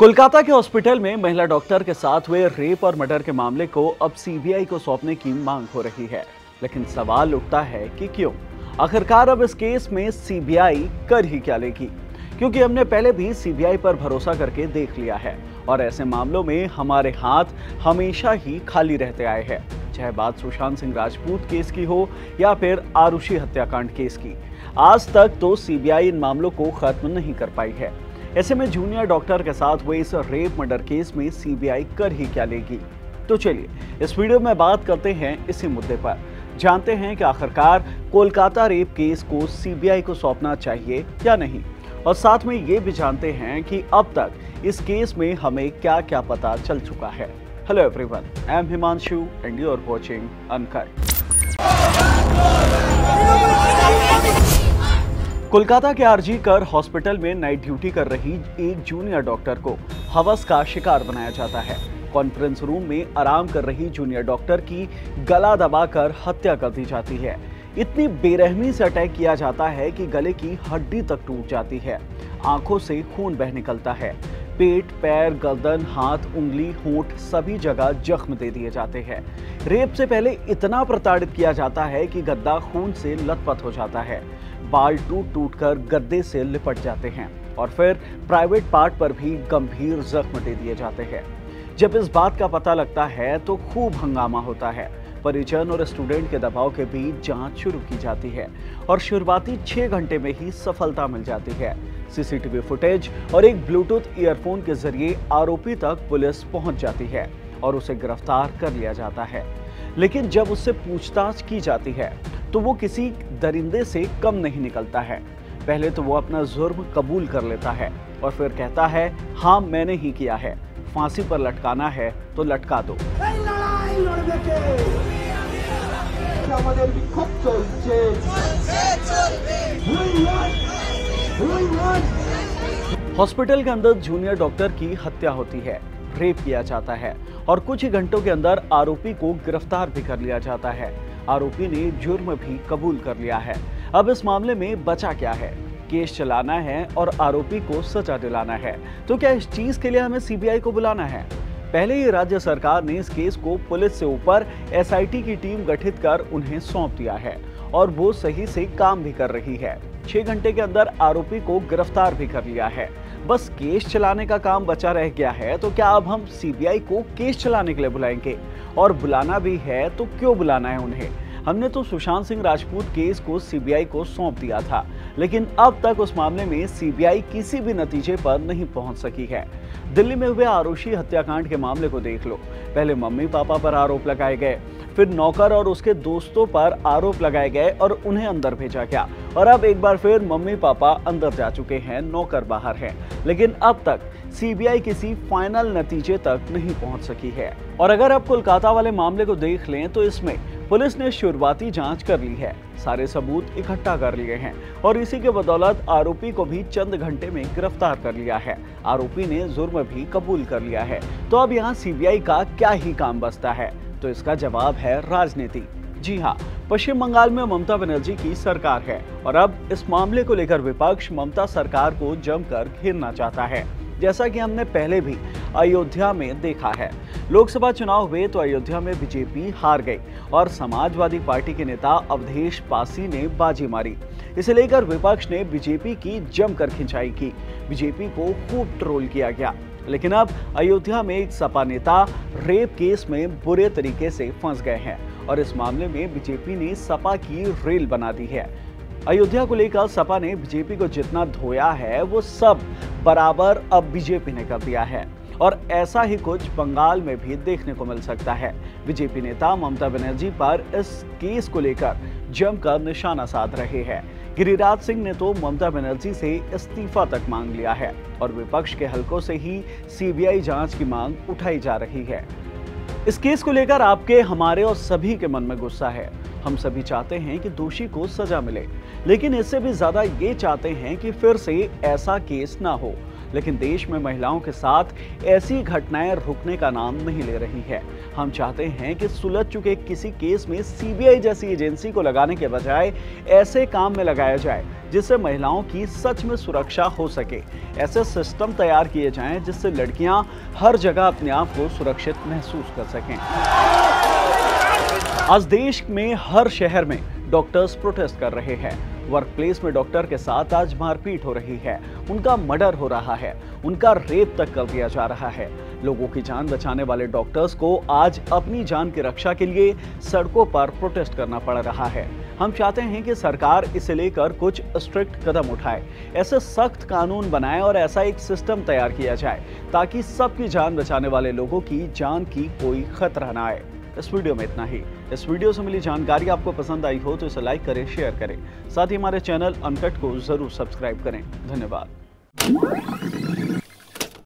कोलकाता के हॉस्पिटल में महिला डॉक्टर के साथ हुए रेप और मर्डर के मामले को अब सीबीआई को सौंपने की मांग हो रही है, लेकिन सवाल उठता है कि क्यों? आखिरकार अब इस केस में सीबीआई कर ही क्या लेगी? क्योंकि हमने पहले भी सीबीआई पर भरोसा करके देख लिया है और ऐसे मामलों में हमारे हाथ हमेशा ही खाली रहते आए हैं, चाहे बात सुशांत सिंह राजपूत केस की हो या फिर आरुषि हत्याकांड केस की। आज तक तो सीबीआई इन मामलों को खत्म नहीं कर पाई है। ऐसे में जूनियर डॉक्टर के साथ हुए इस रेप मर्डर केस में सीबीआई कर ही क्या लेगी? तो चलिए इस वीडियो में बात करते हैं इसी मुद्दे पर, जानते हैं कि आखिरकार कोलकाता रेप केस को सीबीआई को सौंपना चाहिए या नहीं, और साथ में ये भी जानते हैं कि अब तक इस केस में हमें क्या क्या पता चल चुका है। Hello everyone, I am Himanshu and you are watching uncut. Kolkata के आरजी कर हॉस्पिटल में नाइट ड्यूटी कर रही एक जूनियर डॉक्टर को हवस का शिकार बनाया जाता है। कॉन्फ्रेंस रूम में आराम कर रही जूनियर डॉक्टर की गला दबाकर हत्या कर दी जाती है। इतनी बेरहमी से अटैक किया जाता है कि गले की हड्डी तक टूट जाती है, आंखों से खून बह निकलता है, पेट, पैर, गर्दन, हाथ, उंगली, होंठ सभी जगह जख्म दे दिए जाते हैं। रेप से पहले इतना प्रताड़ित किया जाता है कि गद्दा खून से लथपथ हो जाता है, बाल टूट टूट कर गद्दे से लिपट जाते हैं और फिर प्राइवेट पार्ट पर भी गंभीर जख्म दे दिए जाते हैं। जब इस बात का पता लगता है तो खूब हंगामा होता है। परिजन और स्टूडेंट के दबाव के बीच जांच शुरू की जाती है और शुरुआती 6 घंटे में ही सफलता मिल जाती है। सीसीटीवी फुटेज और एक ब्लूटूथ ईयरफोन के जरिए आरोपी तक पुलिस पहुंच जाती है और उसे गिरफ्तार कर लिया जाता है। लेकिन जब उससे पूछताछ की जाती है तो वो किसी दरिंदे से कम नहीं निकलता है। पहले तो वो अपना जुर्म कबूल कर लेता है और फिर कहता है, हाँ मैंने ही किया है, फांसी पर लटकाना है तो लटका दो। हॉस्पिटल के अंदर जूनियर डॉक्टर की हत्या होती है, रेप किया जाता है और कुछ ही घंटों के अंदर आरोपी को गिरफ्तार भी कर लिया जाता है। आरोपी ने जुर्म भी कबूल कर लिया है। अब इस मामले में बचा क्या है? केस चलाना है और आरोपी को सजा दिलाना है। तो क्या इस चीज के लिए हमें सीबीआई को बुलाना है? पहले ही राज्य सरकार ने इस केस को पुलिस से ऊपर एसआईटी की टीम गठित कर उन्हें सौंप दिया है और वो सही से काम भी कर रही है। 6 घंटे के अंदर आरोपी को गिरफ्तार भी कर लिया है। बस केस चलाने का काम बचा रह गया है। तो क्या अब हम सीबीआई को केस चलाने के लिए बुलाएंगे? और बुलाना भी है तो क्यों बुलाना है उन्हें? हमने तो सुशांत सिंह राजपूत केस को सीबीआई को सौंप दिया था, लेकिन अब तक उस मामले में सीबीआई किसी भी नतीजे पर नहीं पहुंच सकी है। दिल्ली में हुए आरुषि हत्याकांड के मामले को देख लो। पहले मम्मी पापा पर आरोप लगाए गए, फिर नौकर और उसके दोस्तों पर आरोप लगाए गए और उन्हें अंदर भेजा गया, और अब एक बार फिर मम्मी पापा अंदर जा चुके हैं, नौकर बाहर हैं। लेकिन अब तक सीबीआई किसी फाइनल नतीजे तक नहीं पहुंच सकी है। और अगर आप कोलकाता वाले मामले को देख लें तो इसमें पुलिस ने शुरुआती जांच कर ली है, सारे सबूत इकट्ठा कर लिए हैं और इसी के बदौलत आरोपी को भी चंद घंटे में गिरफ्तार कर लिया है। आरोपी ने जुर्म भी कबूल कर लिया है। तो अब यहाँ सीबीआई का क्या ही काम बचता है? तो इसका जवाब है राजनीति। जी हाँ, पश्चिम बंगाल में ममता बनर्जी की सरकार है और अब इस मामले को लेकर विपक्ष ममता सरकार को जमकर घेरना चाहता है। जैसा कि हमने पहले भी अयोध्या में देखा है, लोकसभा चुनाव हुए तो अयोध्या में बीजेपी हार गई और समाजवादी पार्टी के नेता अवधेश पासी ने बाजी मारी। इसे लेकर विपक्ष ने बीजेपी की जमकर खिंचाई की, बीजेपी को खूब ट्रोल किया गया। लेकिन अब अयोध्या में एक सपा नेता रेप केस में बुरे तरीके से फंस गए हैं और इस मामले में बीजेपी ने सपा की रेल बना दी है। अयोध्या को लेकर सपा ने बीजेपी को जितना धोया है वो सब बराबर अब बीजेपी ने कर दिया है और ऐसा ही कुछ बंगाल में भी देखने को मिल सकता है। बीजेपी नेता ममता बनर्जी पर इस केस को लेकर जमकर निशाना साध रहे हैं। गिरिराज सिंह ने तो ममता बनर्जी से इस्तीफा तक मांग लिया है और विपक्ष के हलकों से ही सीबीआई जांच की मांग उठाई जा रही है। इस केस को लेकर आपके, हमारे और सभी के मन में गुस्सा है। हम सभी चाहते हैं कि दोषी को सजा मिले, लेकिन इससे भी ज्यादा ये चाहते हैं कि फिर से ऐसा केस ना हो। लेकिन देश में महिलाओं के साथ ऐसी घटनाएं रुकने का नाम नहीं ले रही है। हम चाहते हैं कि सुलझ चुके किसी केस में सीबीआई जैसी एजेंसी को लगाने के बजाय ऐसे काम में लगाया जाए जिससे महिलाओं की सच में सुरक्षा हो सके। ऐसे सिस्टम तैयार किए जाएं जिससे लड़कियां हर जगह अपने आप को सुरक्षित महसूस कर सकें। आज देश में हर शहर में डॉक्टर्स प्रोटेस्ट कर रहे हैं। वर्क प्लेस में डॉक्टर के साथ आज मारपीट हो रही है, उनका मर्डर हो रहा है, उनका रेप तक कर दिया जा रहा है। लोगों की जान बचाने वाले डॉक्टर्स को आज अपनी जान की रक्षा के लिए सड़कों पर प्रोटेस्ट करना पड़ रहा है। हम चाहते हैं कि सरकार इसे लेकर कुछ स्ट्रिक्ट कदम उठाए, ऐसे सख्त कानून बनाए और ऐसा एक सिस्टम तैयार किया जाए ताकि सबकी जान बचाने वाले लोगों की जान की कोई खतरा ना आए। इस वीडियो में इतना ही। इस वीडियो से मिली जानकारी आपको पसंद आई हो तो इसे लाइक करें, शेयर करें। साथ ही हमारे चैनल अनकट को जरूर सब्सक्राइब करें। धन्यवाद।